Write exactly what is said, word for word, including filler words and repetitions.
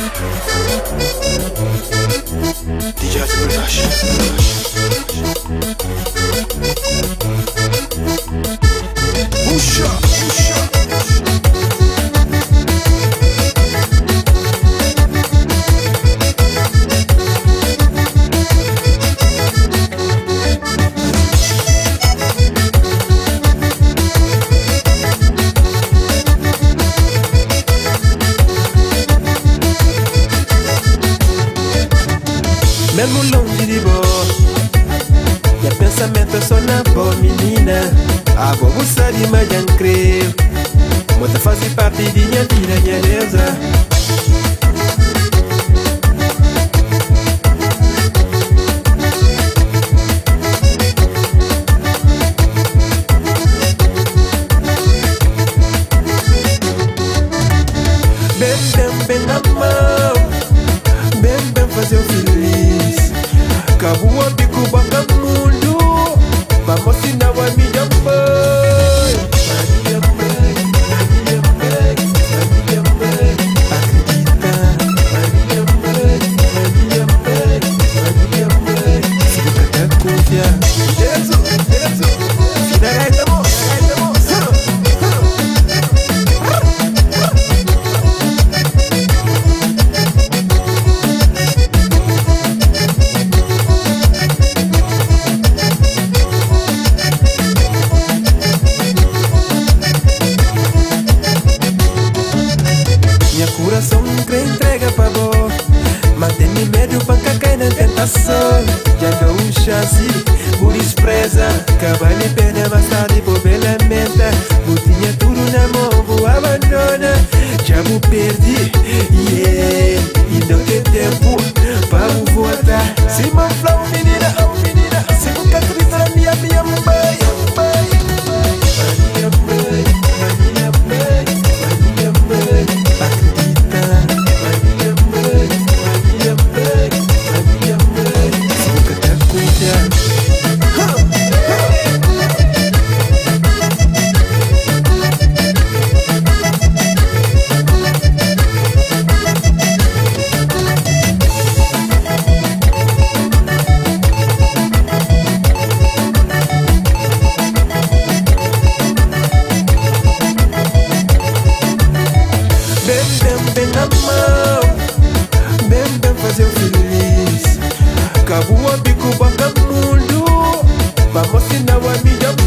D J Brush. Puxa, puxa. Mesmo longe de boa, e pensamento só na boa menina. A boa moça de manhã creio, muita faz parte de minha vida, minha reza. Bem, bem, bem na mão, bem, bem fazer o feliz. Cabo a bico baka mundo, vamos ensinar a minha mãe. Maria mãe, Maria mãe, Maria mãe, acredita. Maria mãe, Maria mãe, Maria mãe, se você quer confiar. Jesus, Jesus, vida é de amor, é de amor. Coração crê entrega pra boa, mas tem medo pra cair na tentação. Já dou um chance, por despreza. Acaba me perdendo mais tarde por bela menta. Eu tinha tudo na mão, vou abandonar. Já me perdi, yeah. E não tem tempo pra eu voltar. Se me fala, menina, oh menina, se nunca acredita na minha, minha mãe, mãe. Maria mãe, Maria mãe, Maria mãe. Cabo a bico baka mundo, vamos ensinar a minha